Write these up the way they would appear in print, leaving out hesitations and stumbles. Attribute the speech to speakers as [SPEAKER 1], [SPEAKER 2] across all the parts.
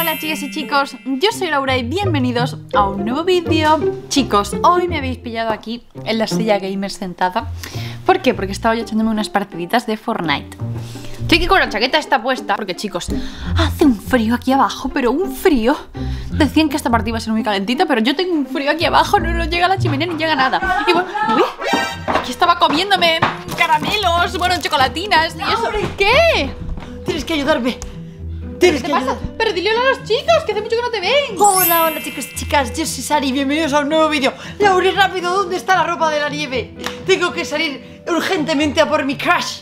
[SPEAKER 1] Hola chicas y chicos, yo soy Laura y bienvenidos a un nuevo vídeo. Chicos, hoy me habéis pillado aquí en la silla gamer sentada. ¿Por qué? Porque estaba yo echándome unas partiditas de Fortnite. Estoy aquí con la chaqueta esta puesta porque chicos, hace un frío aquí abajo, pero un frío. Decían que esta partida iba a ser muy calentita, pero yo tengo un frío aquí abajo, no llega la chimenea ni llega nada. Y bueno, uy, aquí estaba comiéndome caramelos, bueno, chocolatinas y eso. ¿Qué?
[SPEAKER 2] Tienes que ayudarme.
[SPEAKER 1] ¿Qué te pasa? Pero dile hola a los chicos, que hace mucho que no te ven.
[SPEAKER 2] Hola, hola chicos y chicas, yo soy Sari, bienvenidos a un nuevo vídeo. Laura, rápido, ¿dónde está la ropa de la nieve? Tengo que salir urgentemente a por mi crush.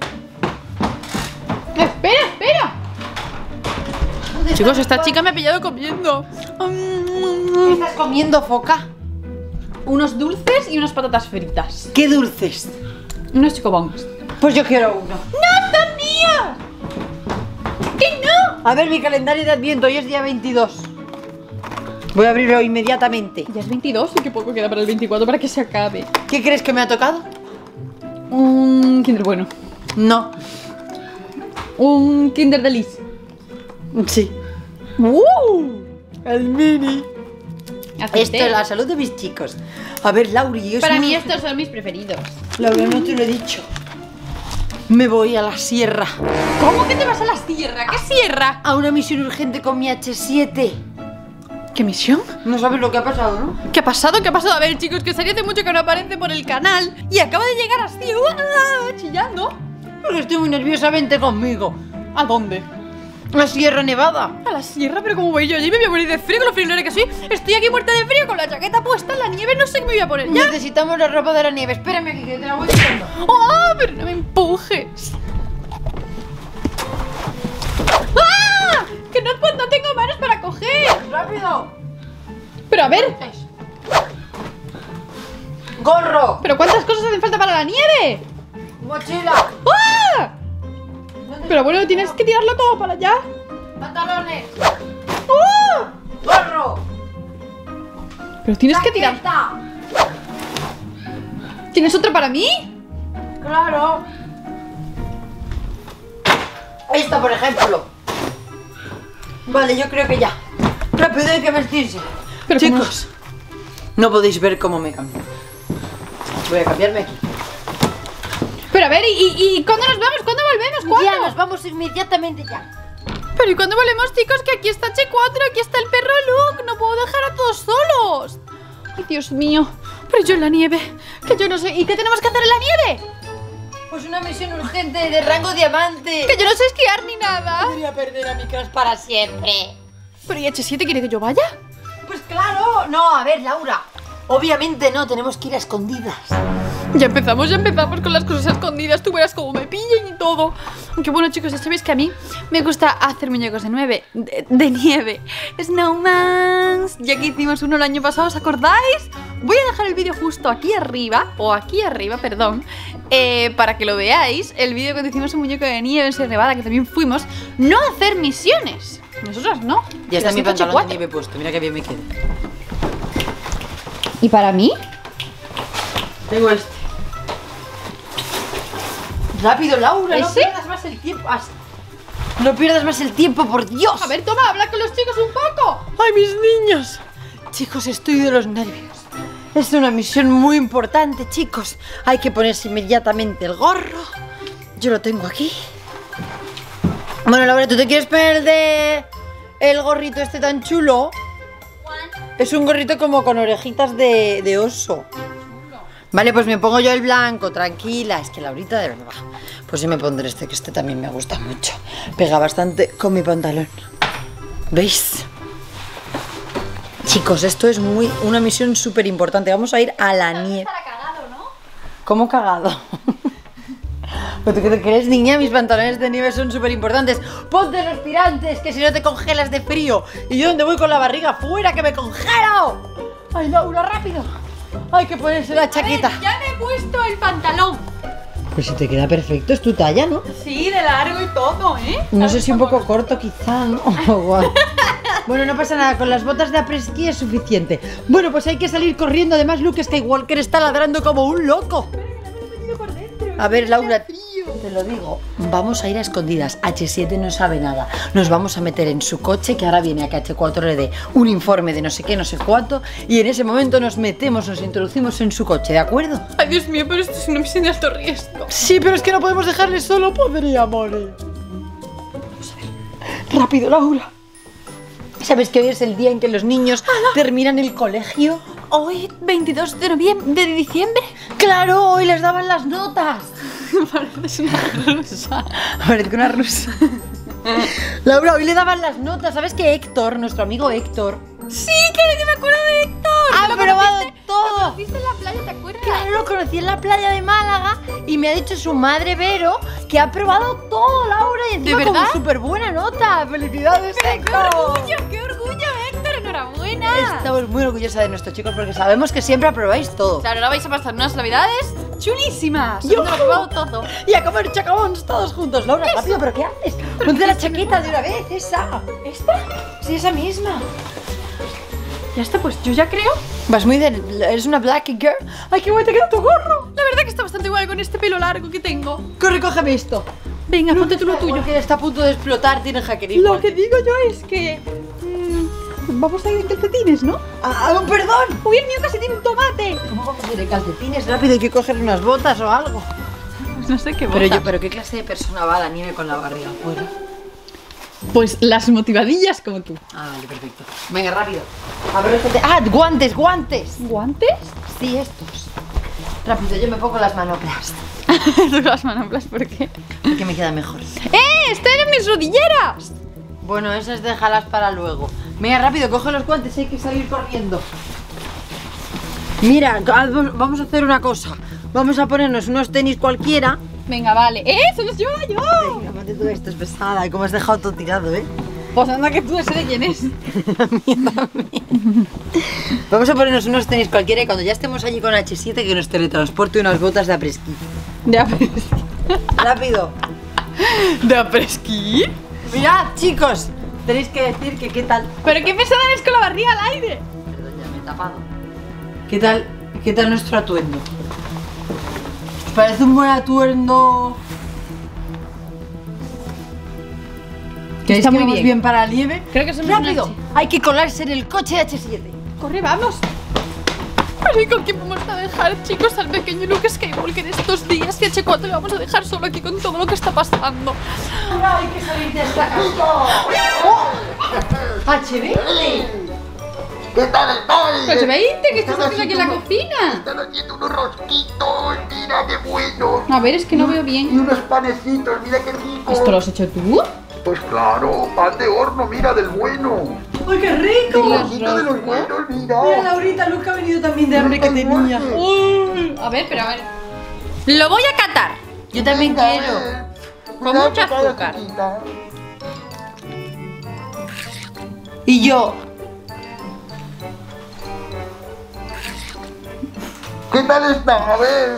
[SPEAKER 1] Espera. Chicos, esta chica me ha pillado comiendo.
[SPEAKER 2] ¿Qué estás comiendo, foca?
[SPEAKER 1] Unos dulces y unas patatas fritas.
[SPEAKER 2] ¿Qué dulces?
[SPEAKER 1] Unos chocobongos.
[SPEAKER 2] Pues yo quiero uno.
[SPEAKER 1] ¡No, son míos! ¡Que no!
[SPEAKER 2] A ver mi calendario de Adviento, hoy es día 22. Voy a abrirlo inmediatamente.
[SPEAKER 1] Ya es 22 y qué poco queda para el 24 para que se acabe.
[SPEAKER 2] ¿Qué crees que me ha tocado?
[SPEAKER 1] Un Kinder bueno.
[SPEAKER 2] No.
[SPEAKER 1] Un Kinder Delice.
[SPEAKER 2] Sí. El mini. Esto es la salud de mis chicos. A ver, Lauri,
[SPEAKER 1] para mí estos son mis preferidos.
[SPEAKER 2] Laura, no te lo he dicho. Me voy a la sierra.
[SPEAKER 1] ¿Cómo que te vas a la sierra? ¿Qué sierra?
[SPEAKER 2] A una misión urgente con mi H7.
[SPEAKER 1] ¿Qué misión?
[SPEAKER 2] No sabes lo que ha pasado, ¿no?
[SPEAKER 1] ¿Qué ha pasado? ¿Qué ha pasado? A ver, chicos, que Sari hace mucho que no aparece por el canal y acaba de llegar así, chillando.
[SPEAKER 2] Porque estoy muy nerviosa, vente conmigo.
[SPEAKER 1] ¿A dónde?
[SPEAKER 2] La Sierra Nevada.
[SPEAKER 1] A la sierra, pero como voy yo allí me voy a morir de frío con lo friolera que soy. Estoy aquí muerta de frío con la chaqueta puesta en la nieve, no sé qué me voy a poner ya.
[SPEAKER 2] Necesitamos la ropa de la nieve. Espérame aquí que te la voy diciendo.
[SPEAKER 1] ¡Ah! Pero no me empujes. ¡Ah! Que no tengo manos para coger.
[SPEAKER 2] ¡Rápido!
[SPEAKER 1] Pero a ver.
[SPEAKER 2] ¡Gorro!
[SPEAKER 1] ¿Pero cuántas cosas hacen falta para la nieve?
[SPEAKER 2] ¡Mochila!
[SPEAKER 1] ¡Ah! Pero bueno, tienes que tirarlo todo para allá.
[SPEAKER 2] ¡Pantalones!
[SPEAKER 1] ¡Ah!
[SPEAKER 2] ¡Gorro!
[SPEAKER 1] Pero tienes que tirar.
[SPEAKER 2] ¡Chaqueta!
[SPEAKER 1] ¿Tienes otra para mí?
[SPEAKER 2] ¡Claro! Esta, por ejemplo. Vale, yo creo que ya. Rápido, hay que vestirse.
[SPEAKER 1] Pero
[SPEAKER 2] chicos, no podéis ver cómo me cambio. Voy a cambiarme aquí.
[SPEAKER 1] Pero a ver, ¿y cuándo nos vamos? ¿Cuándo volvemos? ¿Cuándo?
[SPEAKER 2] Ya, nos vamos inmediatamente ya.
[SPEAKER 1] Pero ¿y cuándo volvemos, chicos? Que aquí está H4, aquí está el perro Luke. No puedo dejar a todos solos. Ay, Dios mío. Pero yo en la nieve, que yo no sé. ¿Y qué tenemos que hacer en la nieve?
[SPEAKER 2] Pues una misión urgente de rango diamante.
[SPEAKER 1] Que yo no sé esquiar ni nada.
[SPEAKER 2] Podría perder a mi crush para siempre.
[SPEAKER 1] ¿Pero y H7 quiere que yo vaya?
[SPEAKER 2] Pues claro. No, a ver, Laura. Obviamente no, tenemos que ir a escondidas.
[SPEAKER 1] Ya empezamos con las cosas escondidas. Tú verás cómo me pillan y todo. Aunque bueno, chicos, ya sabéis que a mí me gusta hacer muñecos de nieve. Snowmans. Ya que hicimos uno el año pasado, ¿os acordáis? Voy a dejar el vídeo justo aquí arriba, perdón, para que lo veáis. El vídeo cuando hicimos un muñeco de nieve en Sierra Nevada, que también fuimos, no a hacer misiones. Nosotras no.
[SPEAKER 2] Ya está mi pantalón
[SPEAKER 1] H4.
[SPEAKER 2] de nieve puesto, mira que bien me queda.
[SPEAKER 1] ¿Y para mí?
[SPEAKER 2] Tengo este. Rápido, Laura, no
[SPEAKER 1] ¿Ese?
[SPEAKER 2] pierdas más el tiempo. No pierdas más el tiempo, por Dios.
[SPEAKER 1] A ver, toma, habla con los chicos un poco.
[SPEAKER 2] ¡Ay, mis niños! Chicos, estoy de los nervios. Es una misión muy importante, chicos. Hay que ponerse inmediatamente el gorro. Yo lo tengo aquí. Bueno, Laura, ¿tú te quieres poner el gorrito este tan chulo? Es un gorrito como con orejitas de oso. Vale, pues me pongo yo el blanco, tranquila. Es que Laurita, de verdad. Pues yo me pondré este, que este también me gusta mucho. Pega bastante con mi pantalón. ¿Veis? Chicos, esto es una misión súper importante. Vamos a ir a la nieve.
[SPEAKER 1] Cagado, ¿no?
[SPEAKER 2] ¿Cómo cagado? ¿Pero tú qué te crees, niña? Mis pantalones de nieve son súper importantes. ¡Ponte los tirantes, que si no te congelas de frío! ¿Y yo dónde voy con la barriga? ¡Fuera, que me congelo! ¡Ay, Laura, rápido! Hay que ponerse la chaqueta.
[SPEAKER 1] A ver, ya me he puesto el pantalón.
[SPEAKER 2] Pues si te queda perfecto, es tu talla, ¿no?
[SPEAKER 1] Sí, de largo y todo, ¿eh?
[SPEAKER 2] No sé si un poco corto quizá, ¿no? Bueno, no pasa nada, con las botas de après-ski es suficiente. Bueno, pues hay que salir corriendo. Además, Luke Skywalker está ladrando como un loco. A ver, Laura, Te lo digo. Vamos a ir a escondidas. H7 no sabe nada. Nos vamos a meter en su coche, que ahora viene a que H4 le dé un informe de no sé qué, no sé cuánto. Y en ese momento nos metemos, nos introducimos en su coche, ¿de acuerdo?
[SPEAKER 1] Ay, Dios mío, pero esto es una misión de alto riesgo.
[SPEAKER 2] Sí, pero es que no podemos dejarle solo, podríamos. Vamos a ver. Rápido, Laura. ¿Sabes que hoy es el día en que los niños terminan el colegio?
[SPEAKER 1] Hoy, 22 de noviembre, de diciembre.
[SPEAKER 2] ¡Claro! Hoy les daban las notas.
[SPEAKER 1] Pareces una rusa.
[SPEAKER 2] Parece una rusa. Laura, hoy le daban las notas. ¿Sabes que Héctor, nuestro amigo Héctor,
[SPEAKER 1] Sí, claro que me acuerdo de Héctor.
[SPEAKER 2] ha
[SPEAKER 1] ¿Lo
[SPEAKER 2] aprobado
[SPEAKER 1] conociste?
[SPEAKER 2] todo?
[SPEAKER 1] ¿Lo conociste en la playa, te acuerdas?
[SPEAKER 2] Claro, lo conocí en la playa de Málaga y me ha dicho su madre Vero que ha aprobado todo, Laura, y encima
[SPEAKER 1] ¿De
[SPEAKER 2] con
[SPEAKER 1] verdad?
[SPEAKER 2] súper buena nota. ¡Felicidades, Héctor!
[SPEAKER 1] ¡Qué orgullo, Héctor! ¡Enhorabuena!
[SPEAKER 2] Estamos muy orgullosa de nuestros chicos porque sabemos que siempre aprobáis todo.
[SPEAKER 1] Claro, ahora vais a pasar unas navidades chulísimas.
[SPEAKER 2] ¡Yujú!
[SPEAKER 1] Habiendo aprobado todo.
[SPEAKER 2] Y a comer chacabons todos juntos. Laura, rápido, ¿pero qué haces? Ponte la chaqueta de una vez, esa.
[SPEAKER 1] ¿Esta?
[SPEAKER 2] Sí, esa misma.
[SPEAKER 1] Ya está, pues yo ya creo.
[SPEAKER 2] Vas muy de... Eres una black girl. ¡Ay, qué guay te queda tu gorro!
[SPEAKER 1] La verdad que está bastante guay con este pelo largo que tengo.
[SPEAKER 2] Corre, cógeme esto.
[SPEAKER 1] Venga, ponte tú lo tuyo.
[SPEAKER 2] Porque está a punto de explotar, tiene hackerismo.
[SPEAKER 1] Lo que digo yo es que... vamos a ir en calcetines, ¿no?
[SPEAKER 2] ¡Perdón!
[SPEAKER 1] Uy, el mío casi tiene un tomate.
[SPEAKER 2] ¿Cómo vamos a ir de calcetines? Rápido, hay que coger unas botas o algo.
[SPEAKER 1] Pues no sé qué
[SPEAKER 2] Pero ¿qué clase de persona va a la nieve con la barriga afuera?
[SPEAKER 1] Pues las motivadillas como tú.
[SPEAKER 2] Ah, vale, perfecto. Venga, rápido. Abróchate. ¡Ah, guantes, guantes!
[SPEAKER 1] ¿Guantes?
[SPEAKER 2] Sí, estos. Rápido, yo me pongo las manoplas.
[SPEAKER 1] Tú las manoplas, ¿por qué?
[SPEAKER 2] Porque me queda mejor.
[SPEAKER 1] ¡Están en mis rodilleras!
[SPEAKER 2] Bueno, esas déjalas para luego. Venga, rápido, coge los guantes, hay que salir corriendo. Mira, vamos a hacer una cosa. Vamos a ponernos unos tenis cualquiera.
[SPEAKER 1] Venga, vale. ¡Se los llevo yo!
[SPEAKER 2] Venga, mate tú esto, es pesada. Como has dejado todo tirado, ¿eh?
[SPEAKER 1] Pues anda que tú sé de quién es.
[SPEAKER 2] La mía también. Vamos a ponernos unos tenis cualquiera y cuando ya estemos allí con H7 que nos teletransporte unas botas de apresquí.
[SPEAKER 1] ¿De apresquí?
[SPEAKER 2] Rápido.
[SPEAKER 1] ¿De apresquí?
[SPEAKER 2] Mirad, chicos, tenéis que decir que qué tal.
[SPEAKER 1] ¿Pero qué pesada eres con la barriga al aire?
[SPEAKER 2] Perdón, ya me he tapado. ¿Qué tal nuestro atuendo? ¿Os parece un buen atuendo? ¿Creéis
[SPEAKER 1] Está
[SPEAKER 2] que
[SPEAKER 1] muy
[SPEAKER 2] vamos
[SPEAKER 1] bien.
[SPEAKER 2] para la nieve?
[SPEAKER 1] Creo que somos
[SPEAKER 2] ¡Rápido!
[SPEAKER 1] un H.
[SPEAKER 2] Hay que colarse en el coche de H7.
[SPEAKER 1] ¡Corre, vamos! Pero ¿y con quién vamos a dejar, chicos, al pequeño Luke Skywalker estos días? Y H4 le vamos a dejar solo aquí con todo lo que está pasando.
[SPEAKER 2] Hay que salir de esta casa. ¡Oh! ¡H20!
[SPEAKER 3] ¿Qué tal estáis?
[SPEAKER 1] Pues 20, ¿qué estás
[SPEAKER 3] Están
[SPEAKER 1] haciendo aquí en la
[SPEAKER 3] haciendo
[SPEAKER 1] cocina?
[SPEAKER 3] Están haciendo unos rosquitos, mira qué bueno.
[SPEAKER 1] A ver, es que no veo
[SPEAKER 3] Y
[SPEAKER 1] bien.
[SPEAKER 3] unos panecitos, mira qué rico.
[SPEAKER 1] ¿Esto lo has hecho tú?
[SPEAKER 3] Pues claro, pan de horno, mira, del bueno.
[SPEAKER 2] ¡Ay, qué rico!
[SPEAKER 1] ¿Y los
[SPEAKER 3] Rosquito de los
[SPEAKER 1] roscos?
[SPEAKER 3] buenos, mira.
[SPEAKER 2] Mira, Laurita, Luke ha venido también de hambre que
[SPEAKER 3] Ay,
[SPEAKER 2] tenía.
[SPEAKER 3] Jorge.
[SPEAKER 1] Uy, a ver, pero a ver. Lo voy a catar.
[SPEAKER 2] Yo también
[SPEAKER 3] Venga,
[SPEAKER 2] quiero.
[SPEAKER 1] Con
[SPEAKER 3] cuidado
[SPEAKER 1] mucho
[SPEAKER 3] que cae
[SPEAKER 1] azúcar.
[SPEAKER 3] azuquita.
[SPEAKER 2] Y yo.
[SPEAKER 3] ¿Qué tal está? A ver.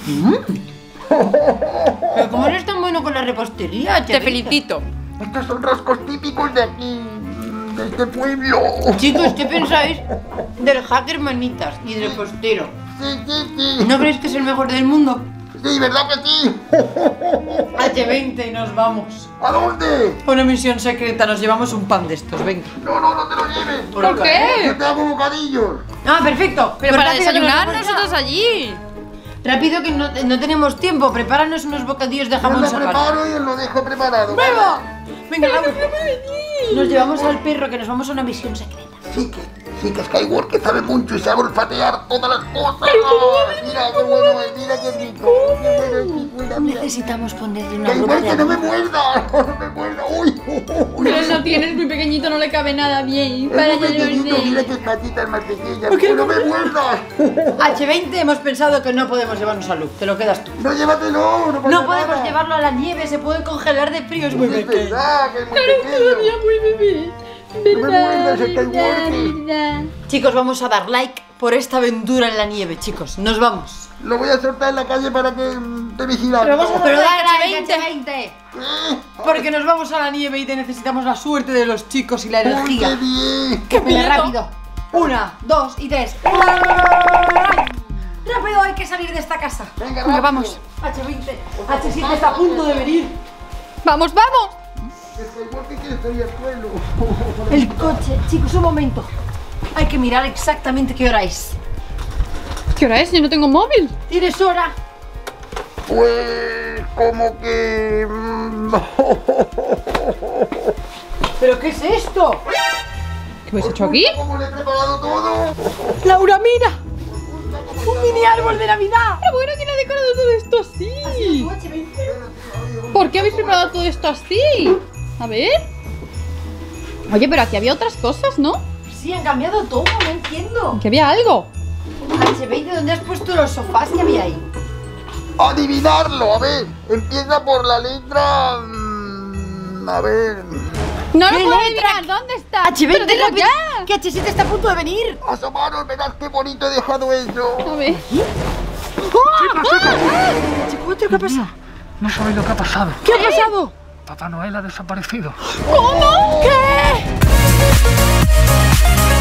[SPEAKER 2] Pero ¿cómo eres tan bueno con la repostería?
[SPEAKER 1] Te felicito.
[SPEAKER 3] Estos son roscos típicos de aquí, de este pueblo.
[SPEAKER 2] Chicos, ¿qué pensáis del hacker manitas y del repostero?
[SPEAKER 3] Sí.
[SPEAKER 2] ¿No creéis que es el mejor del mundo?
[SPEAKER 3] Sí, ¿verdad que sí?
[SPEAKER 2] H20 y nos vamos.
[SPEAKER 3] ¿A dónde?
[SPEAKER 2] Una misión secreta, nos llevamos un pan de estos, venga.
[SPEAKER 3] No te lo lleves.
[SPEAKER 1] ¿Por qué?
[SPEAKER 3] Yo te hago bocadillos.
[SPEAKER 2] Ah, perfecto.
[SPEAKER 1] Pero
[SPEAKER 2] Pues
[SPEAKER 1] para
[SPEAKER 2] rápido que nos
[SPEAKER 1] desayunar
[SPEAKER 2] vamos ya.
[SPEAKER 1] nosotros allí.
[SPEAKER 2] Rápido que no tenemos tiempo, prepáranos unos bocadillos de
[SPEAKER 3] Yo
[SPEAKER 2] jamón
[SPEAKER 3] lo
[SPEAKER 2] serrano.
[SPEAKER 3] preparo y os lo dejo preparado.
[SPEAKER 2] ¡Venga! Venga, vamos.
[SPEAKER 1] venir.
[SPEAKER 2] Nos llevamos al perro que nos vamos a una misión secreta.
[SPEAKER 3] Sí que Skywalker sabe mucho y sabe olfatear todas las cosas. Mira qué bueno es, mira qué rico. Qué bueno es, mira.
[SPEAKER 2] Necesitamos ponerle una ropa de
[SPEAKER 3] Skywalker, no me
[SPEAKER 2] abrigo.
[SPEAKER 3] muerda. No me muerda. Uy.
[SPEAKER 1] Pero no tienes muy pequeñito, no le cabe nada bien. Para
[SPEAKER 3] Es muy pequeñito, mira
[SPEAKER 1] llevarse.
[SPEAKER 3] qué patitas más pequeñas.
[SPEAKER 2] ¿Por qué
[SPEAKER 3] No me muerdas.
[SPEAKER 2] H20 hemos pensado que no podemos llevarnos a Luke, te lo quedas tú.
[SPEAKER 3] No, llévatelo. No, pasa
[SPEAKER 2] No podemos
[SPEAKER 3] nada.
[SPEAKER 2] llevarlo a la nieve, se puede congelar de frío, es muy
[SPEAKER 3] Es
[SPEAKER 2] pequeño.
[SPEAKER 3] verdad que es muy
[SPEAKER 1] Todavía
[SPEAKER 3] pequeño.
[SPEAKER 1] muy bebé.
[SPEAKER 3] No me muerdas, Skywalker.
[SPEAKER 1] verdad.
[SPEAKER 2] Chicos, vamos a dar like por esta aventura en la nieve, chicos. Nos vamos.
[SPEAKER 3] Lo voy a soltar en la calle para que te vigilen.
[SPEAKER 1] Pero vamos a
[SPEAKER 2] Pero
[SPEAKER 1] like,
[SPEAKER 2] dale like,
[SPEAKER 1] H20.
[SPEAKER 2] H20. Porque nos vamos a la nieve y necesitamos la suerte de los chicos y la
[SPEAKER 3] ¡Uy, qué
[SPEAKER 2] energía.
[SPEAKER 3] bien!
[SPEAKER 1] ¡Qué
[SPEAKER 2] Venga,
[SPEAKER 1] miedo!
[SPEAKER 2] rápido. 1, 2 y 3. ¡Rápido! Hay que salir de esta casa.
[SPEAKER 3] Venga,
[SPEAKER 1] Venga,
[SPEAKER 3] rápido.
[SPEAKER 1] vamos.
[SPEAKER 2] H20, H7 está a punto de venir.
[SPEAKER 1] ¡Vamos, vamos!
[SPEAKER 3] Skywalker quiere salir al suelo.
[SPEAKER 2] El coche, chicos, un momento. Hay que mirar exactamente qué hora es.
[SPEAKER 1] ¿Qué hora es? Yo no tengo móvil.
[SPEAKER 2] ¿Tienes hora?
[SPEAKER 3] Pues como que...
[SPEAKER 2] ¿Pero qué es esto?
[SPEAKER 1] ¿Qué habéis hecho aquí?
[SPEAKER 3] ¿Cómo le he preparado todo?
[SPEAKER 2] Laura, mira. Un mini árbol de Navidad.
[SPEAKER 1] Pero bueno, ¿quién ha decorado todo esto así? ¿Por qué habéis preparado todo esto así? A ver. Oye, pero aquí había otras cosas, ¿no?
[SPEAKER 2] Sí, han cambiado todo, no entiendo.
[SPEAKER 1] Aquí había algo.
[SPEAKER 2] H20, ¿dónde has puesto los sofás que había ahí?
[SPEAKER 3] Adivinarlo, a ver. Empieza por la letra... a ver...
[SPEAKER 1] No lo
[SPEAKER 2] ¿Qué
[SPEAKER 1] puedo
[SPEAKER 2] letra?
[SPEAKER 1] adivinar. ¿Dónde está?
[SPEAKER 2] H20,
[SPEAKER 1] Pero dilo
[SPEAKER 2] rápido,
[SPEAKER 1] ya.
[SPEAKER 2] que H7 está a punto de venir.
[SPEAKER 3] Asomaros, verás qué bonito he dejado eso.
[SPEAKER 1] A ver.
[SPEAKER 2] H4, ¿qué pasa?
[SPEAKER 4] No sabéis lo que ha pasado.
[SPEAKER 2] ¿Qué ha pasado?
[SPEAKER 4] Papá Noel ha desaparecido.
[SPEAKER 1] ¿Cómo?
[SPEAKER 2] ¿Qué?